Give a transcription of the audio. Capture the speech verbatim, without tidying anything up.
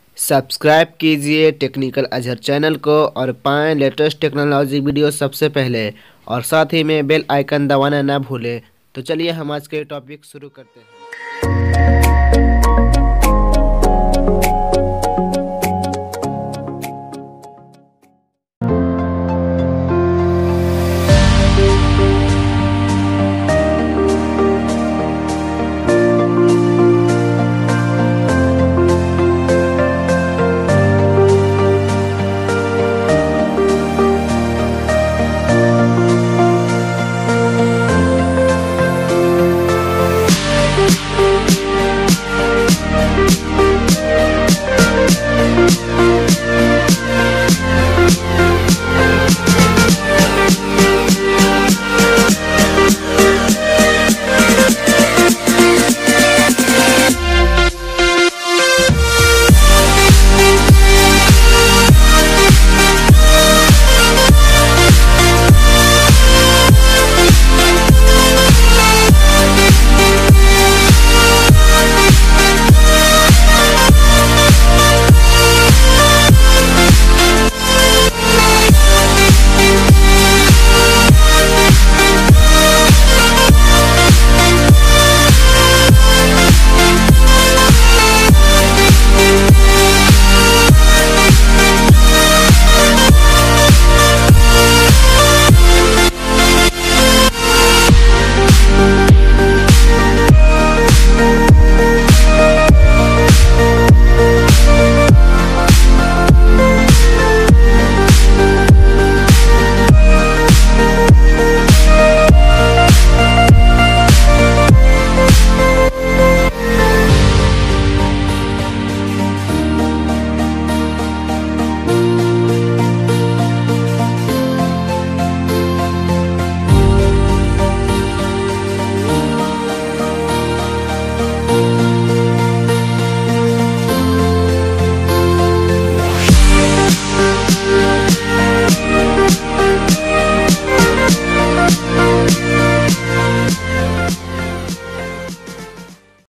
सब्सक्राइब कीजिए टेक्निकल अजहर चैनल को और पाएं लेटेस्ट टेक्नोलॉजी वीडियो सबसे पहले। और साथ ही में बेल आइकन दबाना ना भूलें। तो चलिए हम आज के टॉपिक शुरू करते हैं।